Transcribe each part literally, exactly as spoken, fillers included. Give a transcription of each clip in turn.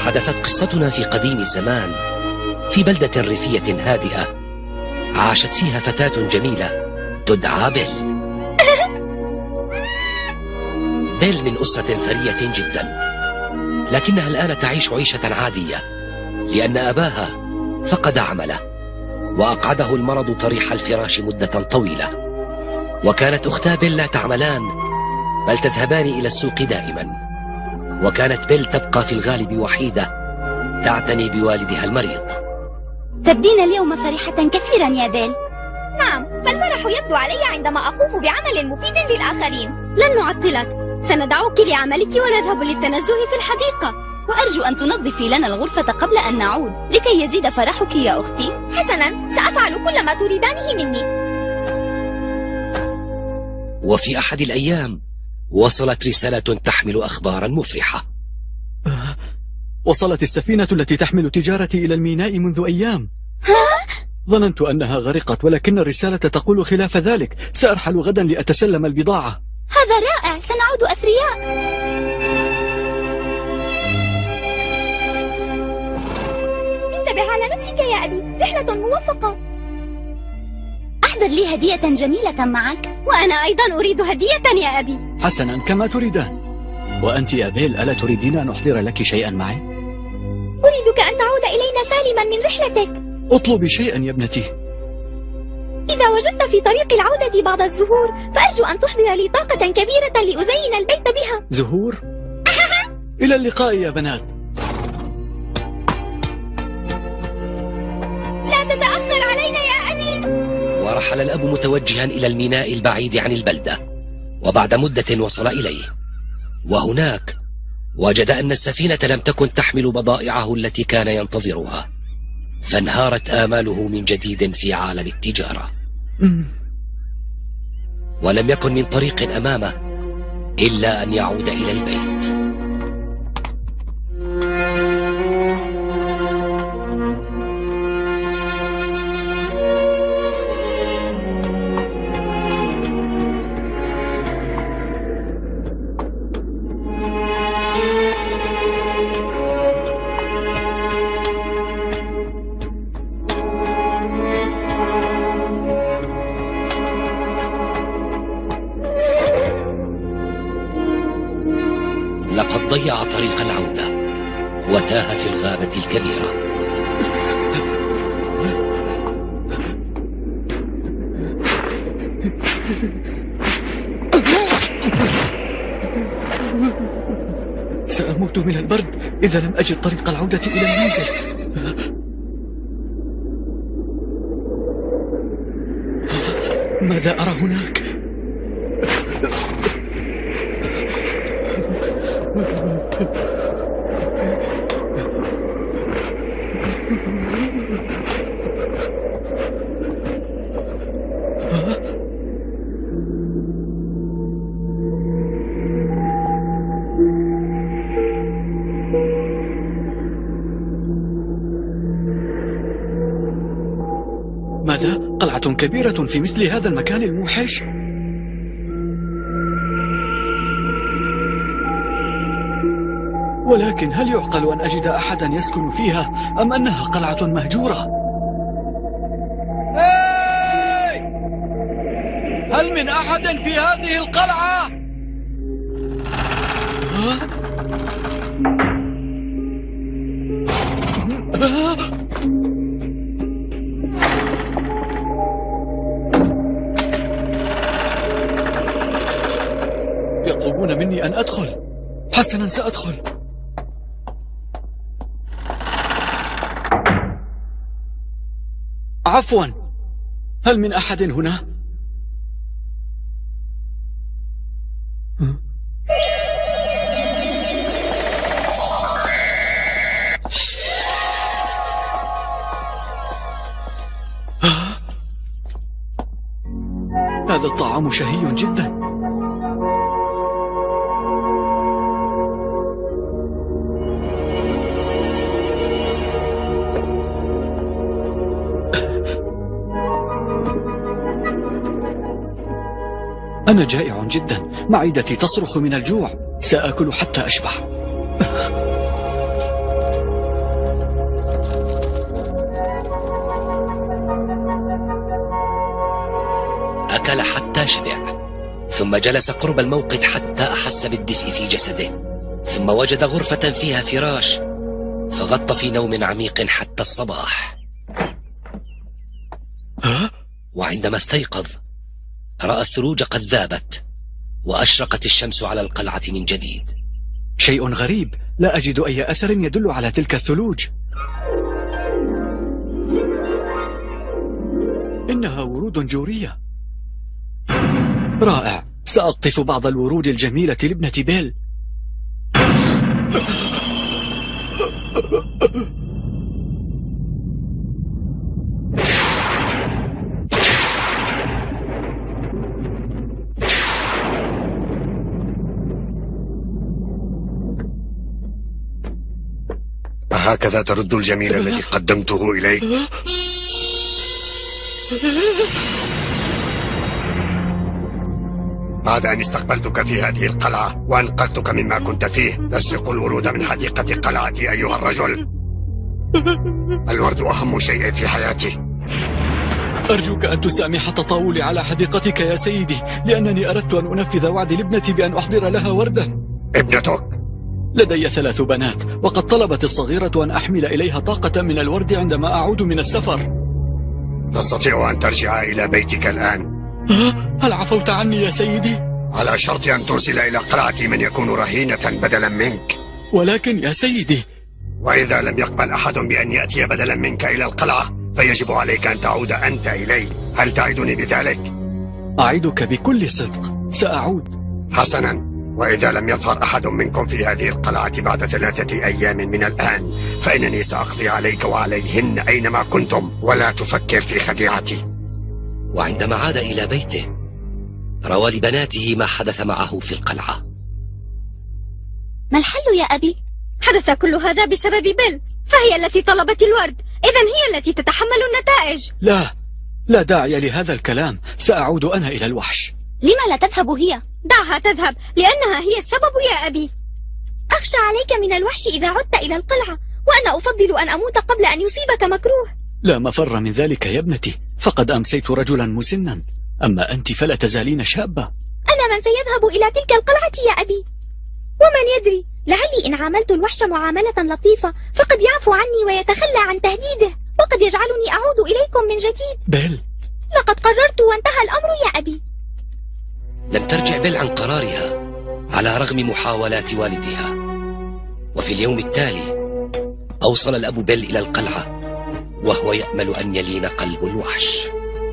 حدثت قصتنا في قديم الزمان في بلدة ريفية هادئة عاشت فيها فتاة جميلة تدعى بيل. بيل من أسرة ثرية جدا، لكنها الآن تعيش عيشة عادية لأن أباها فقد عمله وأقعده المرض طريح الفراش مدة طويلة. وكانت أختا بيل لا تعملان بل تذهبان إلى السوق دائما، وكانت بيل تبقى في الغالب وحيدة تعتني بوالدها المريض. تبدين اليوم فرحة كثيرا يا بيل. نعم، فالفرح يبدو علي عندما أقوم بعمل مفيد للآخرين. لن نعطلك، سندعوك لعملك ونذهب للتنزه في الحديقة، وأرجو أن تنظفي لنا الغرفة قبل أن نعود لكي يزيد فرحك يا أختي. حسنا، سأفعل كل ما تريدانه مني. وفي أحد الأيام وصلت رسالة تحمل أخبارا مفرحة. آه، وصلت السفينة التي تحمل تجارتي إلى الميناء منذ أيام. ها؟ ظننت أنها غرقت، ولكن الرسالة تقول خلاف ذلك. سأرحل غدا لأتسلم البضاعة. هذا رائع، سنعود أثرياء. انتبه على نفسك يا أبي، رحلة موفقة. أحضر لي هدية جميلة معك، وأنا أيضا أريد هدية يا أبي. حسنا، كما تريدان. وأنت يا بيل، ألا تريدين أن أحضر لك شيئا معي؟ أريدك أن تعود إلينا سالما من رحلتك. اطلبي شيئا يا ابنتي. إذا وجدت في طريق العودة بعض الزهور فأرجو أن تحضر لي طاقة كبيرة لأزين البيت بها. زهور؟ إلى اللقاء يا بنات. لا تتأخر علينا يا أبي. ورحل الأب متوجها إلى الميناء البعيد عن البلدة، وبعد مدة وصل إليه، وهناك وجد أن السفينة لم تكن تحمل بضائعه التي كان ينتظرها، فانهارت آماله من جديد في عالم التجارة. ولم يكن من طريق أمامه إلا أن يعود إلى البيت. لقد ضيع طريق العودة وتاه في الغابة الكبيرة. سأموت من البرد إذا لم أجد طريق العودة إلى المنزل. ماذا أرى هناك؟ ماذا؟ قلعة كبيرة في مثل هذا المكان الموحش؟ ولكن هل يعقل أن أجد أحدا يسكن فيها أم أنها قلعة مهجورة؟ هل من أحد في هذه القلعة؟ يطلبون مني أن أدخل. حسنا، سأدخل. عفوا، هل من أحد هنا؟ هذا الطعام شهي جدا. أنا جائع جدا، معدتي تصرخ من الجوع. سآكل حتى أشبع. حتى شبع، ثم جلس قرب الموقد حتى أحس بالدفء في جسده، ثم وجد غرفة فيها فراش فغط في نوم عميق حتى الصباح. وعندما استيقظ رأى الثلوج قد ذابت وأشرقت الشمس على القلعة من جديد. شيء غريب، لا أجد أي أثر يدل على تلك الثلوج. إنها ورود جورية. رائع، سأقطف بعض الورود الجميلة لابنة بيل. هكذا ترد الجميل الذي قدمته إليك؟ بعد أن استقبلتك في هذه القلعة وأنقذتك مما كنت فيه تسرق الورود من حديقة قلعتي أيها الرجل. الورد أهم شيء في حياتي. أرجوك أن تسامح تطاولي على حديقتك يا سيدي، لأنني أردت أن أنفذ وعدي لابنتي بأن أحضر لها وردا. ابنتك؟ لدي ثلاث بنات، وقد طلبت الصغيرة أن أحمل إليها طاقة من الورد عندما أعود من السفر. تستطيع أن ترجع إلى بيتك الآن؟ هل عفوت عني يا سيدي؟ على شرط أن ترسل إلى قلعتي من يكون رهينة بدلا منك. ولكن يا سيدي، وإذا لم يقبل أحد بأن يأتي بدلا منك إلى القلعة فيجب عليك أن تعود أنت إلي. هل تعدني بذلك؟ أعدك بكل صدق، سأعود. حسنا، وإذا لم يظهر أحد منكم في هذه القلعة بعد ثلاثة أيام من الآن فإنني سأقضي عليك وعليهن أينما كنتم، ولا تفكر في خديعتي. وعندما عاد إلى بيته روى لبناته ما حدث معه في القلعة. ما الحل يا أبي؟ حدث كل هذا بسبب بيل، فهي التي طلبت الورد، إذن هي التي تتحمل النتائج. لا، لا داعي لهذا الكلام، سأعود أنا إلى الوحش. لما لا تذهب هي؟ دعها تذهب، لأنها هي السبب يا أبي. أخشى عليك من الوحش إذا عدت إلى القلعة، وأنا أفضل أن أموت قبل أن يصيبك مكروه. لا مفر من ذلك يا ابنتي، فقد أمسيت رجلا مسنا، أما أنت فلا تزالين شابة. أنا من سيذهب إلى تلك القلعة يا أبي، ومن يدري، لعلي إن عاملت الوحش معاملة لطيفة فقد يعفو عني ويتخلى عن تهديده، وقد يجعلني أعود إليكم من جديد. بيل، لقد قررت وانتهى الأمر يا أبي. لم ترجع بيل عن قرارها على رغم محاولات والدها، وفي اليوم التالي أوصل الأب بيل إلى القلعة وهو يأمل أن يلين قلب الوحش.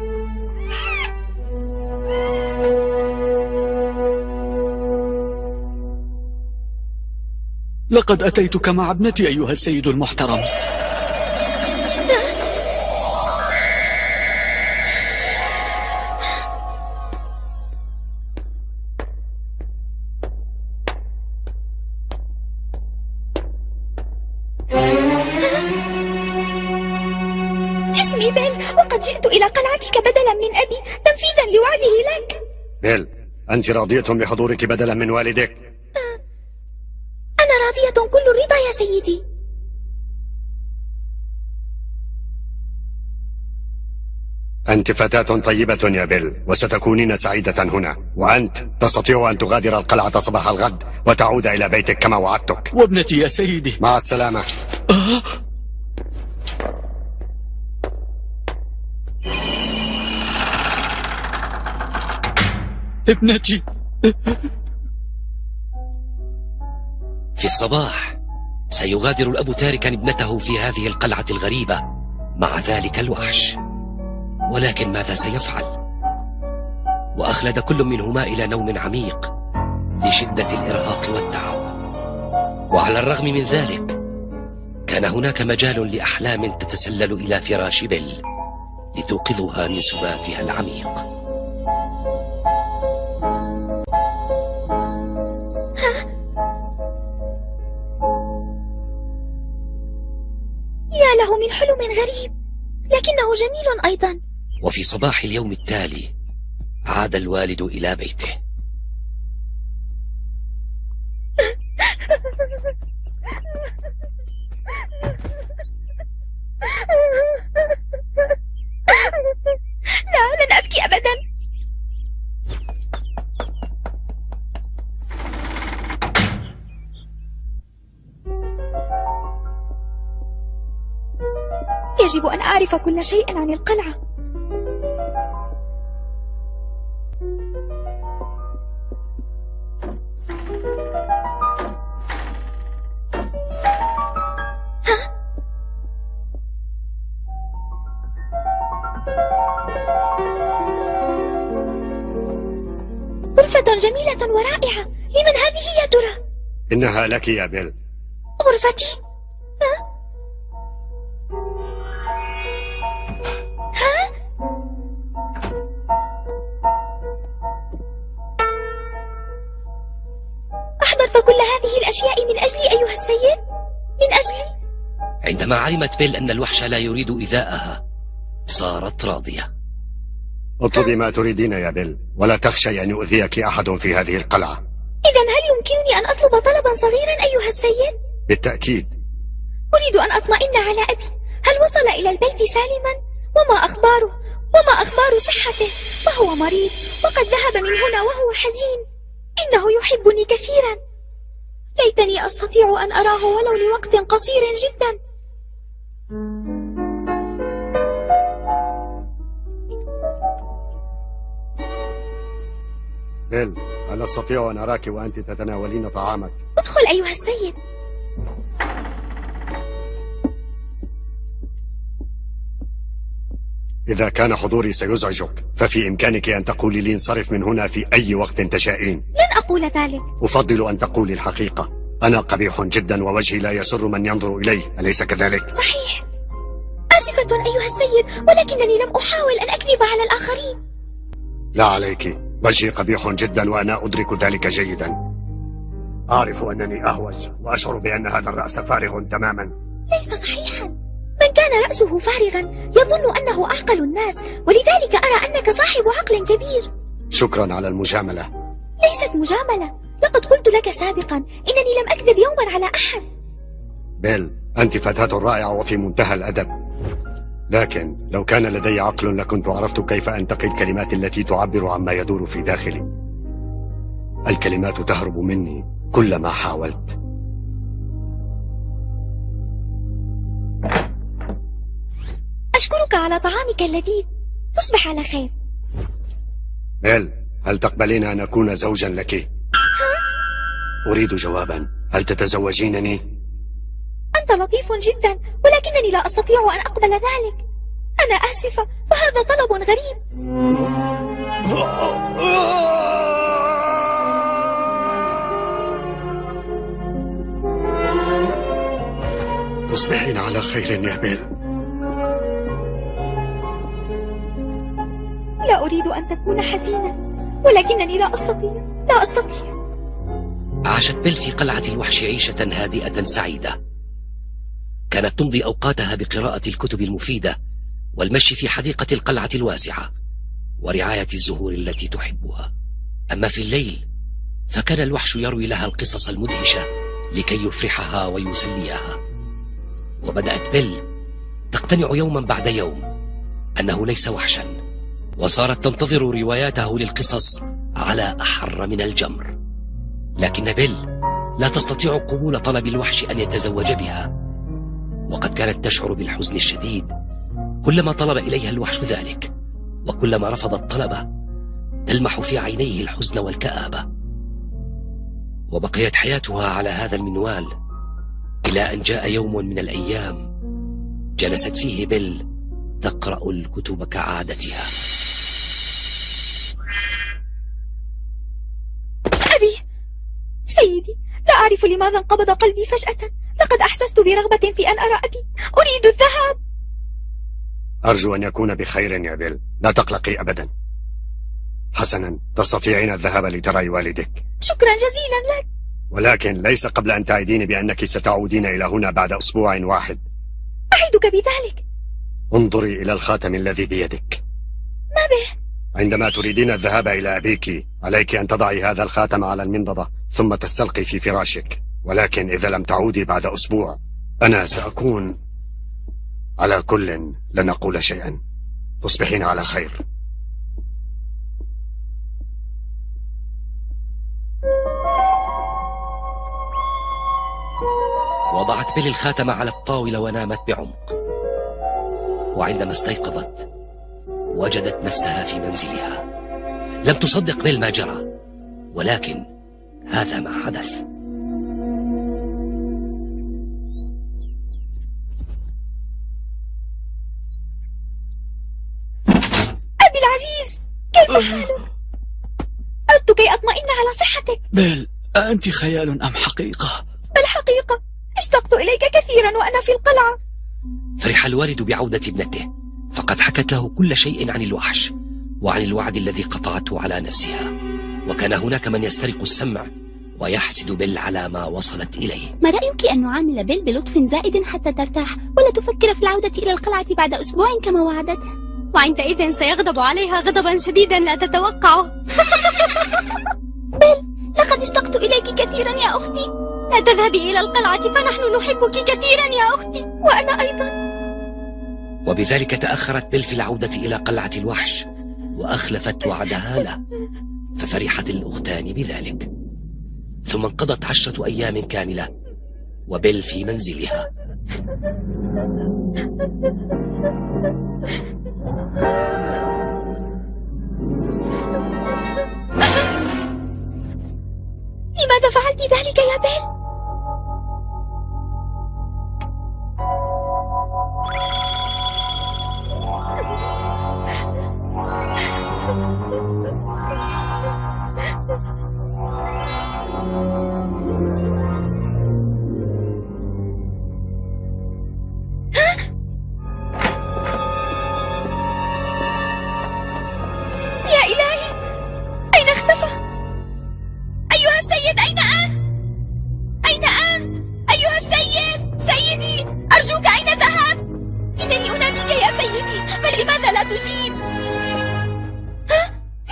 لقد أتيتك مع ابنتي أيها السيد المحترم. اسمي بيل، وقد جئت إلى قلعتك بدلا من أبي تنفيذا لوعده لك. بيل، أنت راضية بحضورك بدلا من والدك؟ أنا راضية كل الرضا يا سيدي. أنت فتاة طيبة يا بيل، وستكونين سعيدة هنا، وأنت تستطيع أن تغادر القلعة صباح الغد وتعود إلى بيتك كما وعدتك. وابنتي يا سيدي. مع السلامة. آه. ابنتي. في الصباح سيغادر الأب تاركا ابنته في هذه القلعة الغريبة مع ذلك الوحش، ولكن ماذا سيفعل؟ وأخلد كل منهما إلى نوم عميق لشدة الإرهاق والتعب. وعلى الرغم من ذلك كان هناك مجال لأحلام تتسلل إلى فراش بيل لتوقظها من سباتها العميق. يا له من حلم غريب، لكنه جميل أيضا. وفي صباح اليوم التالي عاد الوالد إلى بيته. لا، لن أبكي أبدا. يجب أن أعرف كل شيء عن القلعة. غرفة جميلة ورائعة. لمن هذه يا ترى؟ إنها لك يا بيل. غرفتي؟ ها؟ ها؟ أحضرت كل هذه الأشياء من أجلي أيها السيد؟ من أجلي؟ عندما علمت بيل أن الوحش لا يريد إيذاءها صارت راضية. اطلبي ما تريدين يا بيل، ولا تخشي أن يؤذيك أحد في هذه القلعة. إذن هل يمكنني أن أطلب طلبا صغيرا أيها السيد؟ بالتأكيد. أريد أن أطمئن على أبي. هل وصل إلى البيت سالما؟ وما أخباره؟ وما أخبار صحته؟ فهو مريض وقد ذهب من هنا وهو حزين. إنه يحبني كثيرا. ليتني أستطيع أن أراه ولو لوقت قصير جدا. بيل، هل أستطيع أن أراك وأنت تتناولين طعامك؟ ادخل أيها السيد. إذا كان حضوري سيزعجك ففي إمكانك أن تقولي لي انصرف من هنا في أي وقت تشائين. لن أقول ذلك. أفضل أن تقولي الحقيقة. أنا قبيح جدا ووجهي لا يسر من ينظر إليه، أليس كذلك؟ صحيح. آسفة أيها السيد، ولكنني لم أحاول أن أكذب على الآخرين. لا عليك، وجهي قبيح جدا وأنا أدرك ذلك جيدا. أعرف أنني أهوج وأشعر بأن هذا الرأس فارغ تماما. ليس صحيحا. من كان رأسه فارغا يظن أنه أعقل الناس، ولذلك أرى أنك صاحب عقل كبير. شكرا على المجاملة. ليست مجاملة، لقد قلت لك سابقا إنني لم أكذب يوما على أحد. بيل، أنت فتاة رائعة وفي منتهى الأدب، لكن لو كان لدي عقل لكنت عرفت كيف أنتقي الكلمات التي تعبر عما يدور في داخلي. الكلمات تهرب مني كلما حاولت. أشكرك على طعامك اللذيذ. تصبح على خير. بيل، هل تقبلين أن أكون زوجا لك؟ ها؟ أريد جوابا. هل تتزوجينني؟ أنت لطيف جدا، ولكنني لا أستطيع أن أقبل ذلك. أنا آسفة، فهذا طلب غريب. تصبحين على خير يا بيل. لا أريد أن تكون حزينا، ولكنني لا أستطيع لا أستطيع عاشت بيل في قلعة الوحش عيشة هادئة سعيدة. كانت تمضي أوقاتها بقراءة الكتب المفيدة والمشي في حديقة القلعة الواسعة ورعاية الزهور التي تحبها. أما في الليل فكان الوحش يروي لها القصص المدهشة لكي يفرحها ويسليها. وبدأت بيل تقتنع يوما بعد يوم أنه ليس وحشا، وصارت تنتظر رواياته للقصص على أحر من الجمر. لكن بيل لا تستطيع قبول طلب الوحش أن يتزوج بها، وقد كانت تشعر بالحزن الشديد كلما طلب إليها الوحش ذلك، وكلما رفض الطلب تلمح في عينيه الحزن والكآبة. وبقيت حياتها على هذا المنوال إلى أن جاء يوم من الأيام جلست فيه بيل تقرأ الكتب كعادتها. أبي، سيدي، لا أعرف لماذا انقبض قلبي فجأة. لقد أحسست برغبة في أن أرى أبي. أريد الذهاب. أرجو أن يكون بخير يا بيل، لا تقلقي أبدا. حسنا، تستطيعين الذهاب لترى والدك. شكرا جزيلا لك، ولكن ليس قبل أن تعيدين بأنك ستعودين إلى هنا بعد أسبوع واحد. أعدك بذلك. انظري إلى الخاتم الذي بيدك. ما به؟ عندما تريدين الذهاب إلى أبيك عليك أن تضعي هذا الخاتم على المنضدة ثم تستلقي في فراشك، ولكن إذا لم تعودي بعد أسبوع أنا سأكون. على كل لن أقول شيئا. تصبحين على خير. وضعت بيل الخاتم على الطاولة ونامت بعمق. وعندما استيقظت وجدت نفسها في منزلها. لم تصدق بيل ما جرى، ولكن هذا ما حدث. أبي العزيز، كيف حالك؟ عدت كي أطمئن على صحتك. بيل، أنت خيال أم حقيقة؟ الحقيقة، اشتقت إليك كثيرا وأنا في القلعة. فرح الوالد بعودة ابنته، فقد حكت له كل شيء عن الوحش وعن الوعد الذي قطعته على نفسها، وكان هناك من يسترق السمع ويحسد بيل على ما وصلت إليه. ما رأيك أن نعامل بيل بلطف زائد حتى ترتاح ولا تفكر في العودة إلى القلعة بعد أسبوع كما وعدته؟ وعندئذ سيغضب عليها غضبا شديدا لا تتوقعه. بيل، لقد اشتقت إليك كثيرا يا أختي. لا تذهبي إلى القلعة فنحن نحبك كثيرا يا أختي. وأنا أيضا. وبذلك تأخرت بيل في العودة إلى قلعة الوحش وأخلفت وعدها له، ففرحت الأختان بذلك. ثم انقضت عشرة أيام كاملة وبيل في منزلها. لماذا فعلت ذلك يا بيل؟ يا إلهي، أين اختفى؟ أيها السيد، أين أنت؟ أين أنت؟ أيها السيد، سيدي، أرجوك أين ذهبت؟ إنني أناديك يا سيدي، فلماذا لا تجيب؟ ها؟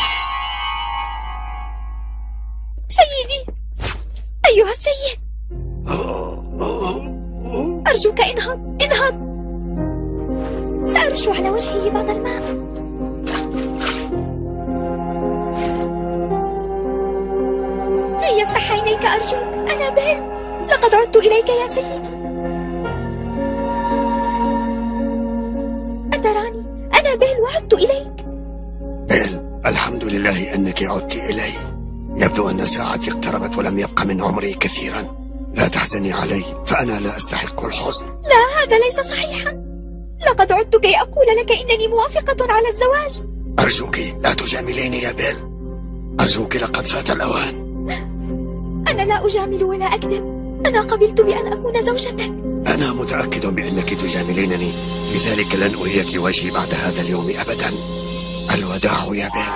سيدي، أيها السيد، أرجوك انهض، انهض. سأرش على وجهه بعض الماء. هيا افتح عينيك أرجوك، أنا بيل، لقد عدت إليك يا سيدي. أتراني؟ أنا بيل وعدت إليك. بيل، الحمد لله أنك عدت إلي. يبدو أن ساعتي اقتربت ولم يبق من عمري كثيرا. لا تحزني علي، فأنا لا أستحق الحزن. لا، هذا ليس صحيحا. لقد عدت كي أقول لك إنني موافقة على الزواج. أرجوك لا تجامليني يا بيل، أرجوك، لقد فات الأوان. أنا لا أجامل ولا أكذب، أنا قبلت بأن أكون زوجتك. أنا متأكد بأنك تجاملينني، لذلك لن أريك وجهي بعد هذا اليوم أبدا. الوداع يا بيل.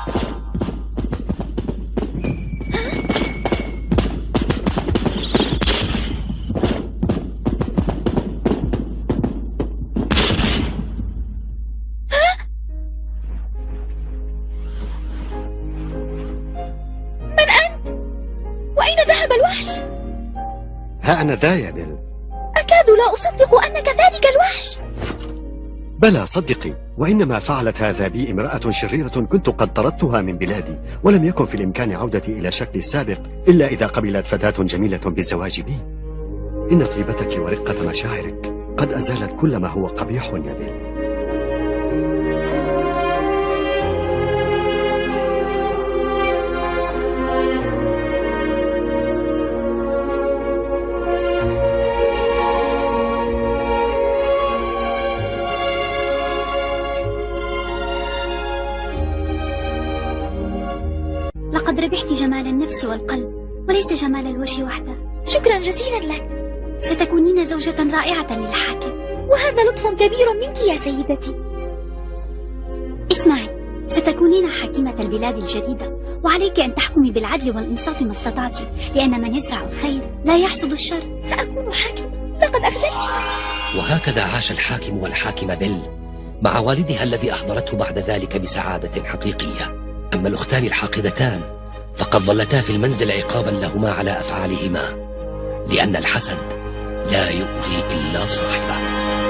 ها أنا ذا يا بيل. أكاد لا أصدق أنك ذلك الوحش. بلى صدقي، وإنما فعلت هذا بي امرأة شريرة كنت قد طردتها من بلادي، ولم يكن في الإمكان عودتي إلى شكلي السابق إلا إذا قبلت فتاة جميلة بالزواج بي. إن طيبتك ورقة مشاعرك قد أزالت كل ما هو قبيح يا بيل. لقد ربحت جمال النفس والقلب وليس جمال الوجه وحده. شكرا جزيلا لك. ستكونين زوجة رائعة للحاكم، وهذا لطف كبير منك يا سيدتي. اسمعي، ستكونين حاكمة البلاد الجديدة، وعليك أن تحكمي بالعدل والإنصاف ما استطعت، لأن من يزرع الخير لا يحصد الشر. سأكون حاكم، لقد أخجلتني. وهكذا عاش الحاكم والحاكمة بيل مع والدها الذي أحضرته بعد ذلك بسعادة حقيقية. أما الأختان الحاقدتان فقد ظلتا في المنزل عقابا لهما على أفعالهما، لأن الحسد لا يؤذي إلا صاحبه.